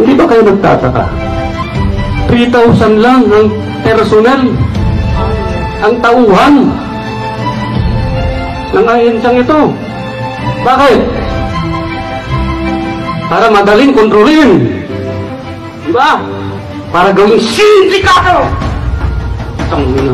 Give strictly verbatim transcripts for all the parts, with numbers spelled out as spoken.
Hindi ba kayo nagtataka? three thousand lang ang personnel, ang tauhan ng ahensiyang ito. Bakit? Para madaling kontrolin. Diba? Para gawing sindikato. Isang muna.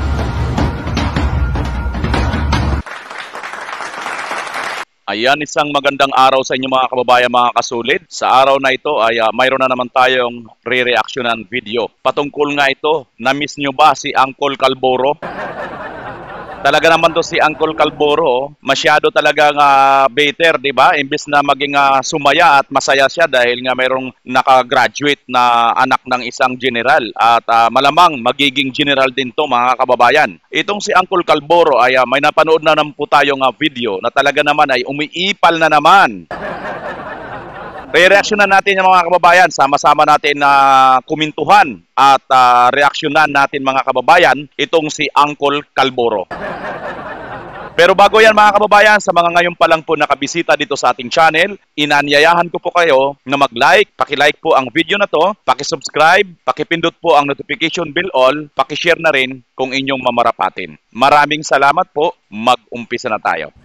Ayan, isang magandang araw sa inyo mga kababayan, mga kasulid. Sa araw na ito ay uh, mayroon na naman tayong re-reactionan video. Patungkol nga ito, na-miss nyo ba si Uncle Calboro? Talaga naman to si Uncle Calboro, masyado talagang uh, better, di ba? Imbes na maging uh, sumaya at masaya siya dahil nga mayroong nakagraduate na anak ng isang general. At uh, malamang magiging general din to mga kababayan. Itong si Uncle Calboro ay uh, may napanood na naman po tayong uh, video na talaga naman ay umiipal na naman. Re-reaksyonan natin yung mga kababayan, sama-sama natin na uh, kumintuhan at uh, reaksyonan natin mga kababayan itong si Uncle Calboro. Pero bago yan mga kababayan, sa mga ngayon pa lang po nakabisita dito sa ating channel, inanyayahan ko po kayo na mag-like, paki-like po ang video na to, paki-subscribe, paki-pindot po ang notification bell all, paki-share na rin kung inyong mamarapatin. Maraming salamat po, mag-umpisa na tayo.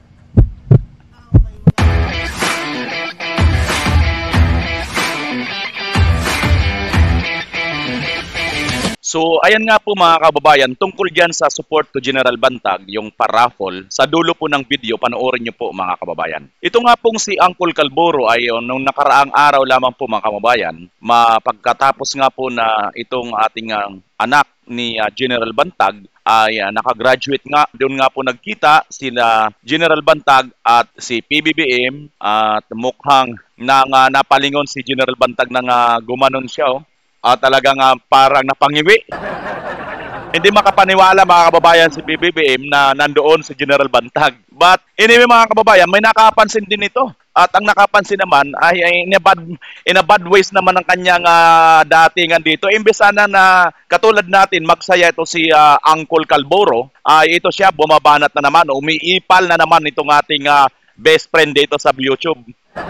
So, ayan nga po mga kababayan, tungkol dyan sa support to General Bantag, yung paraffol, sa dulo po ng video, panoorin nyo po mga kababayan. Ito nga pong si Uncle Calboro ay uh, nung nakaraang araw lamang po mga kababayan, mapagkatapos nga po na itong ating uh, anak ni uh, General Bantag ay uh, nakagraduate nga, doon nga po nagkita sila General Bantag at si P B B M at mukhang nang, uh, napalingon si General Bantag nang uh, gumanon siya, oh. Uh, talagang uh, parang napangiwi. Hindi makapaniwala mga kababayan si P B B M na nandoon si General Bantag. But anyway mga kababayan, may nakapansin din ito. At ang nakapansin naman ay, ay in, a bad, in a bad ways naman ang kanyang uh, datingan dito. Imbes sana na katulad natin magsaya ito si uh, Uncle Calboro, ay uh, ito siya bumabanat na naman, umiipal na naman itong ating uh, best friend dito sa YouTube.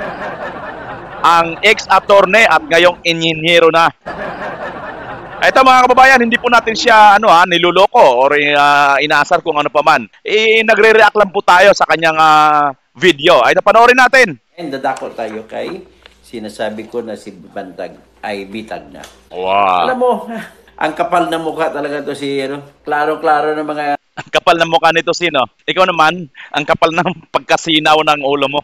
Ang ex-attorney at ngayong inhinyero na. Ito mga kababayan, hindi po natin siya ano ha, niluloko or uh, inaasar kung ano pa man. Eh, nagre-react lang po tayo sa kanyang uh, video. Ay, napanoorin natin. And dadako tayo kay sinasabi ko na si Bantag ay bitag na. Wow. Alam mo, ang kapal na mukha talaga to si ano, klaro-klaro ng mga... Ang kapal na mukha nito sino? Ikaw naman, ang kapal ng pagkasinaw ng ulo mo.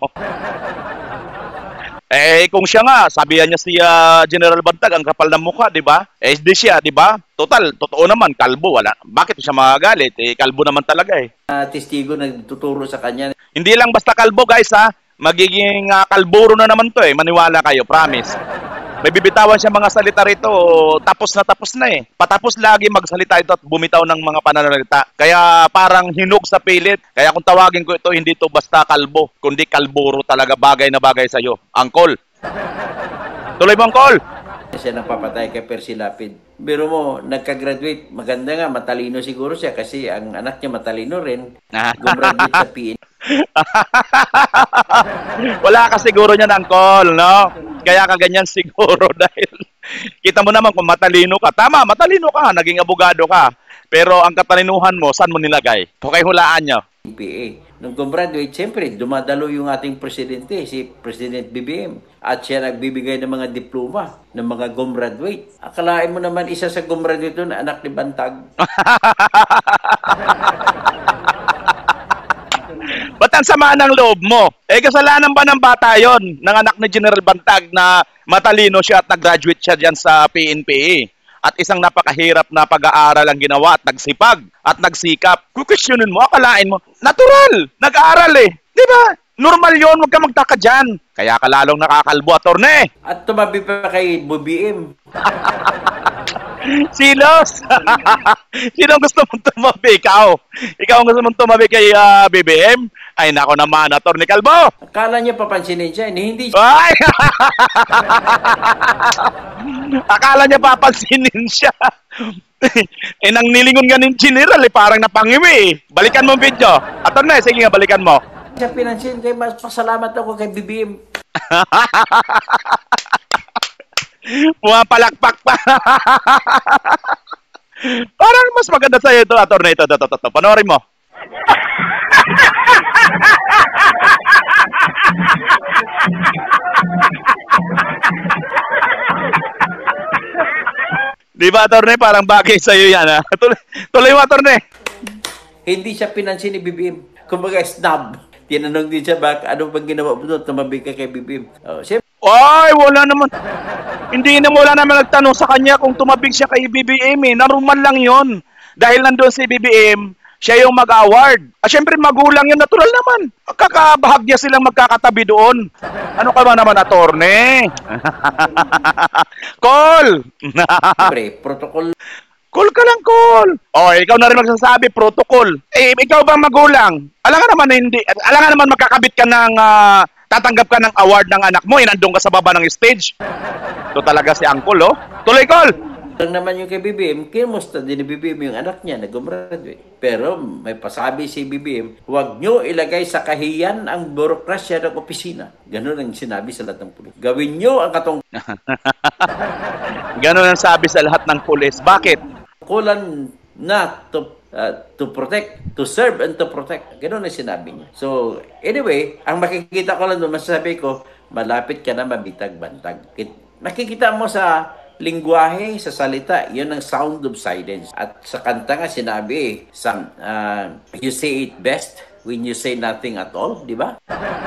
Eh, kung siya nga, sabihan niya si uh, General Bantag, ang kapal ng mukha, di ba? Eh, di siya, di ba? Total, totoo naman, kalbo, wala. Bakit siya magagalit? Eh, kalbo naman talaga eh. Uh, testigo nagtuturo sa kanya. Hindi lang basta kalbo, guys, ha? Magiging uh, kalburo na naman to eh. Maniwala kayo, promise. May bibitawan siya mga salita rito, tapos na tapos na eh. Patapos lagi magsalita ito at bumitaw ng mga pananalita. Kaya parang hinug sa pilit. Kaya kung tawagin ko ito, hindi ito basta kalbo, kundi kalburo talaga, bagay na bagay sa'yo. Uncle. Tuloy mo, Uncle. Siya nagpapatay kay Percy Lapid. Biro mo, nagka-graduate. Maganda nga, matalino siguro siya kasi ang anak niya matalino rin. Gumraduate sa P N. Wala ka siguro niyan, Uncle, no? Kaya ka ganyan siguro dahil kita mo naman kung matalino ka. Tama, matalino ka, naging abogado ka. Pero ang katalinuhan mo, saan mo nilagay? Okay, hulaan nyo. P A. Nung gumraduate, siyempre, dumadalo yung ating presidente, si President B B M. At siya nagbibigay ng mga diploma ng mga gumraduate. Akalain mo naman isa sa gumraduate doon, anak ni Bantag. Ba't ang sama ng loob mo? Eh, kasalanan ba ng bata yon, ng anak ni General Bantag na matalino siya at nag-graduate siya dyan sa P N P A? At isang napakahirap na pag-aaral ang ginawa at nagsipag at nagsikap. Kukwestiyonin mo, akalain mo, natural, nag-aaral eh. Di ba? Normal yon, huwag ka magtaka dyan. Kaya ka lalong nakakalbo, attorney. At tumabi pa kay B B M. Silos! Sino ang gusto mong tumabi? Ikaw. Ikaw ang gusto mong tumabi kay uh, B B M? Ay, nako naman, Atty. Calvo. Akala niya papansinin siya, hindi siya. Ay! Akala niya papansinin siya. Eh, nang nilingon nga ng general, eh, parang napangiwi. Balikan mo ang video. Atty. Sige nga, balikan mo. Siya pinansin, kaya mas pasalamat ako kay B B M. Pumapalakpak pa. Parang mas maganda sa'yo ito, attorney. Ito, ito, ito, ito. Panoorin mo. Di ba, attorney? Parang bagay sa'yo yan, ha? Tuloy, tuloy mo, attorney. Hindi siya pinansin ni B B M. Kumbaga, snob. Tinanong din siya, bak, ano bang ginawa mo doon? Tumabi ka kay B B M. Oh, siyempre, Ay, wala naman. Hindi na wala naman nagtanong sa kanya kung tumabig siya kay B B M, eh. Naruman lang yon. Dahil nandun si B B M, siya yung mag-award. Ah, syempre, magulang yun. Natural naman. Kakabahagya silang magkakatabi doon. Ano ka ba naman, attorney? Call! protocol. Call ka lang, call. O, ikaw na rin magsasabi, protocol. Eh, ikaw ba magulang? Alam nga naman, hindi. Alam nga naman, magkakabit ka ng, uh, tatanggap ka ng award ng anak mo, eh, nandun ka sa baba ng stage. Ito talaga si Uncle, oh. Tuloy, call! Lang naman yung kay B B M, kimusta din ni B B M yung anak niya na gumraduate. Pero may pasabi si B B M, huwag nyo ilagay sa kahiyan ang burokrasya ng opisina. Ganun ang sinabi sa lahat ng pulis. Gawin nyo ang katong... Ganun ang sabi sa lahat ng pulis. Bakit? Kulan na to, uh, to protect, to serve and to protect. Ganun ang sinabi niya. So, anyway, ang makikita ko lang doon, masasabi ko, malapit ka na mabitag-bantag. Nakikita mo sa lingwahe, sa salita, yun ang sound of silence. At sa kanta nga sinabi, some, uh, you say it best when you say nothing at all, di ba?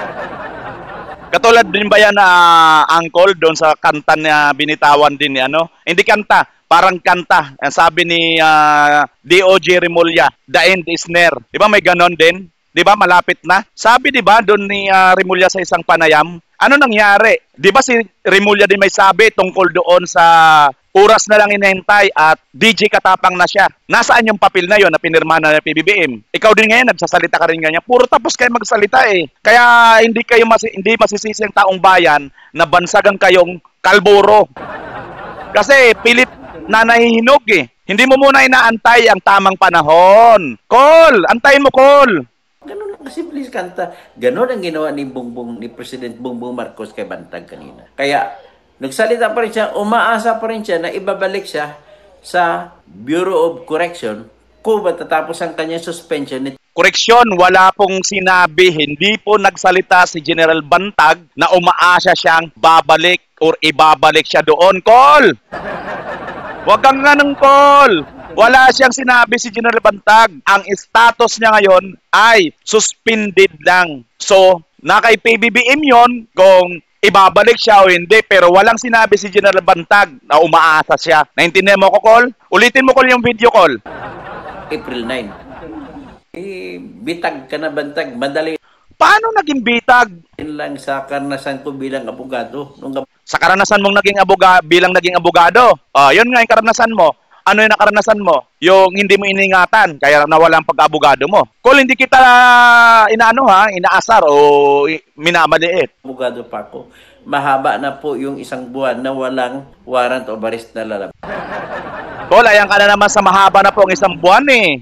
Katulad din ba yan na uh, Uncle doon sa kanta na binitawan din ni ano? Hindi kanta, parang kanta. Ang sabi ni uh, D O J Remulla, the end is near. Di ba may ganon din? Di ba malapit na? Sabi di ba doon ni uh, Remulla sa isang panayam, ano nangyari? Di ba si Remulla din may sabi tungkol doon sa oras na lang inihintay at D J katapang na siya. Nasaan yung papel na yon na pinirma na ng P B B M? Ikaw din ngayon, nagsasalita ka rin ganyan. Puro tapos kayo magsalita eh. Kaya hindi kayo masi hindi masisisi ang taong bayan na bansagan kayong kalburo. Kasi pilit na nahihinog eh. Hindi mo muna inaantay ang tamang panahon. Call! Antayin mo, call! Ganun lang kasi please kanta. Ganun ang ginawa ni Bongbong, ni President Bongbong Marcos kay Bantag kanina. Kaya, nagsalita pa rin siya, umaasa pa rin siya na ibabalik siya sa Bureau of Correction kung matatapos ang kanyang suspension. Koreksyon, wala pong sinabi, hindi po nagsalita si General Bantag na umaasa siyang babalik or ibabalik siya doon. Call! Huwag kang ganun, call! Wala siyang sinabi si General Bantag. Ang status niya ngayon ay suspended lang. So, na kay P B B M yun kung ibabalik siya o hindi. Pero walang sinabi si General Bantag na umaasa siya. Naintindihan mo ko, call? Ulitin mo, call, yung video call. April ninth. Eh, bitag ka na Bantag. Madali Paano naging bitag? lang sa karanasan ko bilang abogado. Nung Sa karanasan mong naging aboga bilang naging abogado. Oh, yun nga yung karanasan mo. Ano yung nakaranasan mo? Yung hindi mo iningatan, kaya nawala ang pag-abogado mo. Kung hindi kita inaano ha, inaasar o minamaliit. abogado pa ako, mahaba na po yung isang buwan na walang warrant of arrest na lalabas. Kol, ayan ka na naman sa mahaba na po ang isang buwan eh.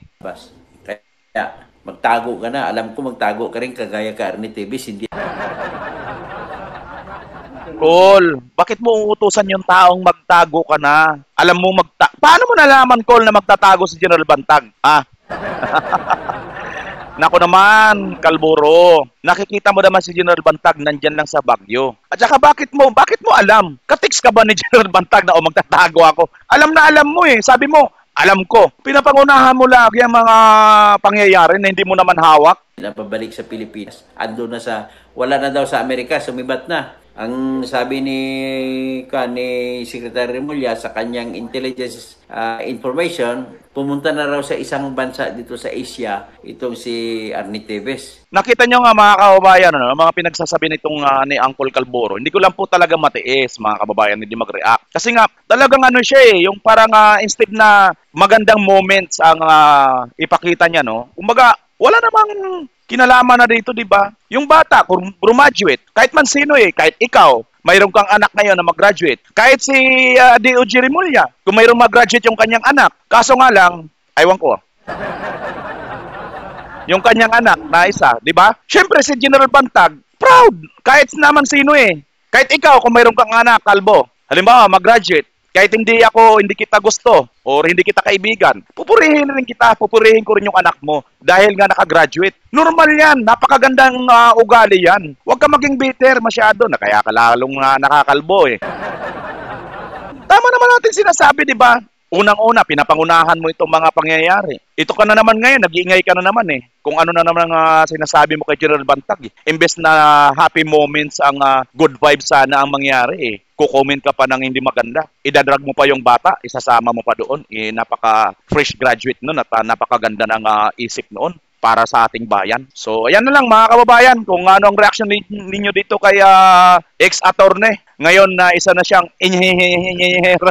Kaya magtago ka na. Alam ko magtago ka rin kagaya ka Arnie T V. Hindi. Kol, bakit mo uutusan yung taong magtago ka na? Alam mo magta... Paano mo nalaman, Kol, na magtatago si General Bantag? Ah? Nako naman, Kalburo. Nakikita mo naman si General Bantag nandyan lang sa Baguio. At saka bakit mo, bakit mo alam? Katiks ka ba ni General Bantag na o magtatago ako? Alam na alam mo eh. Sabi mo, alam ko. Pinapangunahan mo lagi ang mga pangyayari na hindi mo naman hawak. Napabalik sa Pilipinas. Ando na sa... Wala na daw sa Amerika. Sumibat na. Ang sabi ni, ka, ni Secretary Remulla sa kanyang intelligence uh, information, pumunta na raw sa isang bansa dito sa Asia, itong si Arnie Teves. Nakita nyo nga mga kababayan, ano, mga pinagsasabi nitong uh, ni Uncle Kalburo, hindi ko lang po talaga matiis mga kababayan, hindi mag-react. Kasi nga, talagang ano siya eh, yung parang uh, instead na magandang moments ang uh, ipakita niya, no? Kumbaga, wala namang kinalaman na dito, di ba? Yung bata, kung graduate, kahit man sino eh, kahit ikaw, mayroon kang anak ngayon na mag-graduate. Kahit si uh, D O J Remulla, kung mayroong mag-graduate yung kanyang anak. Kaso nga lang, aywan ko. Yung kanyang anak na isa, di ba? Siyempre si General Bantag, proud. Kahit naman sino eh. Kahit ikaw, kung mayroon kang anak, kalbo, Halimbawa, mag-graduate, kahit hindi ako, hindi kita gusto, or hindi kita kaibigan, pupurihin rin kita, pupurihin ko rin yung anak mo dahil nga nakagraduate. Normal yan, napakagandang uh, ugali yan. Huwag ka maging bitter masyado, na kaya ka lalong uh, nakakalbo eh. Tama naman natin sinasabi, di ba? Unang-una, pinapangunahan mo itong mga pangyayari. Ito ka na naman ngayon, nag-iingay ka na naman eh. Kung ano na naman ang uh, sinasabi mo kay General Bantag eh. Imbes na happy moments, ang uh, good vibes sana ang mangyari eh. Kukomment ka pa ng hindi maganda. Idadrag mo pa yung bata, isasama mo pa doon. Eh, napaka-fresh graduate noon at uh, napakaganda ng uh, isip noon para sa ating bayan. So, ayan na lang mga kababayan, kung ano ang reaction ninyo dito kay uh, ex-attorney. Ngayon na uh, isa na siyang inhihihihihiro.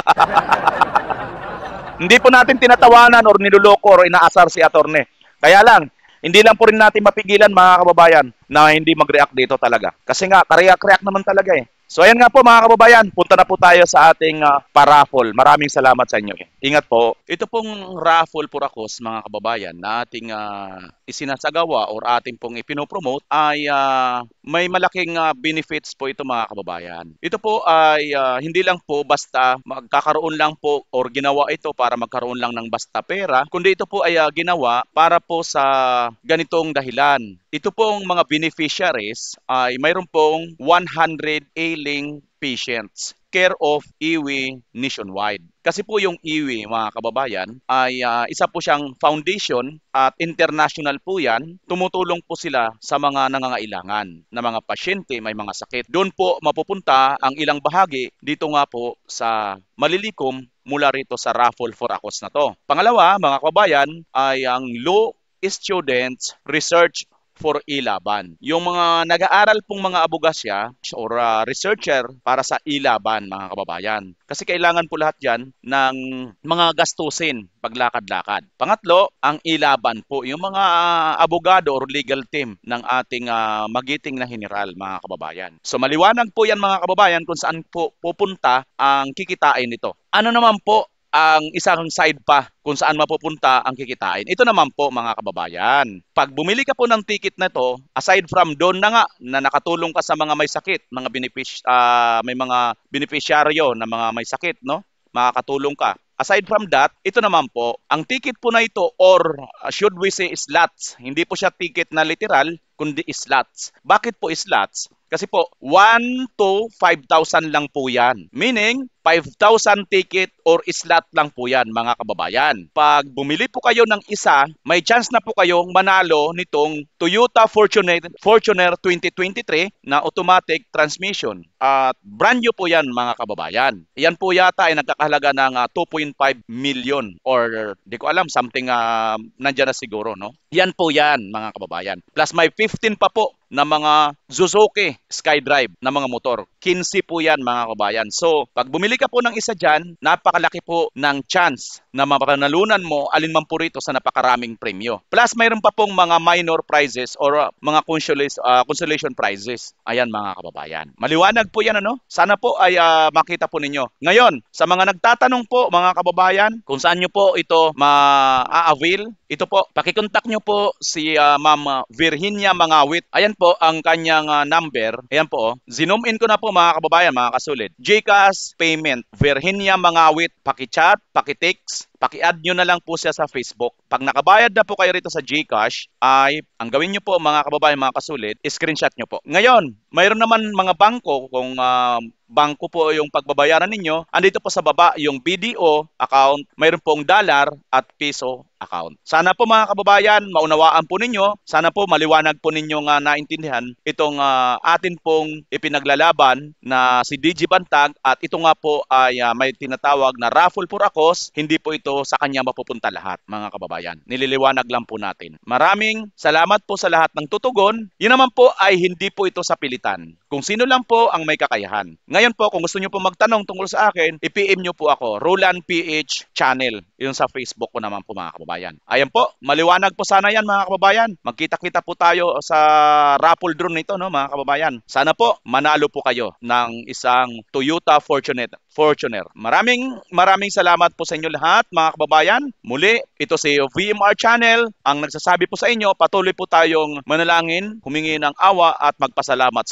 Hindi po natin tinatawanan or niluloko or inaasar si attorney. Kaya lang, hindi lang po rin natin mapigilan mga kababayan na hindi mag-react dito talaga. Kasi nga, kariyak-react naman talaga eh. So ayan nga po mga kababayan, punta na po tayo sa ating uh, paraffle. Maraming salamat sa inyo. Ingat po. Ito pong raffle purakos mga kababayan na ating uh, isinasagawa or ating pong ipinopromote ay uh, may malaking uh, benefits po ito mga kababayan. Ito po ay uh, hindi lang po basta magkakaroon lang po or ginawa ito para magkaroon lang ng basta pera, kundi ito po ay uh, ginawa para po sa ganitong dahilan. Ito pong mga beneficiaries ay mayroon pong one hundred ailing patients care of I W I nationwide. Kasi po yung I W I mga kababayan ay uh, isa po siyang foundation at international po yan. Tumutulong po sila sa mga nangangailangan na mga pasyente may mga sakit. Doon po mapupunta ang ilang bahagi dito nga po sa malilikom mula rito sa raffle for Akos na to. Pangalawa mga kababayan ay ang Law Students Research for Ilaban. Yung mga nag-aaral pong mga abogasya or uh, researcher para sa Ilaban mga kababayan. Kasi kailangan po lahat yan ng mga gastusin paglakad-lakad. Pangatlo, ang Ilaban po, yung mga uh, abogado or legal team ng ating uh, magiting na general mga kababayan. So maliwanag po yan mga kababayan kung saan po pupunta ang kikitain nito. Ano naman po ang isang side pa kung saan mapupunta ang kikitain. Ito naman po mga kababayan. Pag bumili ka po ng ticket na ito, aside from doon na nga na nakatulong ka sa mga may sakit, mga benefic uh, may mga beneficiaryo na mga may sakit, no? Makakatulong ka. Aside from that, ito naman po, ang ticket po na ito or uh, should we say slots, hindi po siya ticket na literal, kundi slots. Bakit po slots? Kasi po, one to five thousand lang po yan. Meaning, five thousand ticket or slot lang po yan, mga kababayan. Pag bumili po kayo ng isa, may chance na po kayong manalo nitong Toyota Fortuner, Fortuner twenty twenty-three na automatic transmission. At brand new po yan, mga kababayan. Yan po yata ay nagkakahalaga ng uh, two point five million or di ko alam, something uh, nandyan na siguro, no? Yan po yan, mga kababayan. Plus may fifteen pa po na mga Suzuki Skydrive na mga motor. quince po yan mga kabayan. So, pag bumili ka po ng isa dyan, napakalaki po ng chance na mapanalunan mo alinman po rito sa napakaraming premyo. Plus, mayroon pa pong mga minor prizes or uh, mga consolation, uh, consolation prizes. Ayan mga kababayan. Maliwanag po yan ano? Sana po ay uh, makita po ninyo. Ngayon, sa mga nagtatanong po mga kababayan, kung saan nyo po ito ma-avail, ito po, pakikontak nyo po si uh, Ma'am Virginia Mangawit. Ayan po ang kanyang uh, number. Ayan po, oh. Zoom in ko na po mga kababayan, mga kasulit. GCash payment, Virginia Mangawit. Paki-chat, paki-text, paki-add nyo na lang po siya sa Facebook. Pag nakabayad na po kayo rito sa GCash, ay ang gawin nyo po mga kababayan, mga kasulit, screenshot nyo po. Ngayon, mayroon naman mga bangko, kung uh, bangko po yung pagbabayaran ninyo, andito po sa baba yung B D O account, mayroon pong dollar at piso account. Sana po mga kababayan, maunawaan po ninyo, sana po maliwanag po ninyo nga naintindihan itong uh, atin pong ipinaglalaban na si D J Bantag at ito nga po ay uh, may tinatawag na raffle for Akos, hindi po ito sa kanya mapupunta lahat mga kababayan. Nililiwanag lang po natin. Maraming salamat po sa lahat ng tutugon. Yun naman po ay hindi po ito sa pilitan. Kung sino lang po ang may kakayahan. Ngayon po, kung gusto nyo po magtanong tungkol sa akin, i-P M nyo po ako, Roland P H Channel. Yun sa Facebook ko naman po mga kababayan. Ayan po, maliwanag po sana yan mga kababayan. Magkita-kita po tayo sa raffle drone nito, no, mga kababayan. Sana po, manalo po kayo ng isang Toyota Fortuner. Fortuner. Maraming maraming salamat po sa inyo lahat mga kababayan. Muli, ito si V M R Channel. Ang nagsasabi po sa inyo, patuloy po tayong manalangin, humingi ng awa at magpasalamat sa Diyos.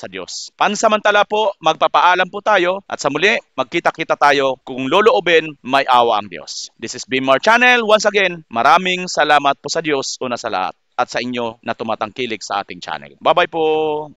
Diyos. Pansamantala po, magpapaalam po tayo at sa muli, magkita-kita tayo kung loloobin, may awa ang Diyos. This is Bimar Channel. Once again, maraming salamat po sa Diyos una sa lahat at sa inyo na tumatangkilik sa ating channel. Bye-bye po!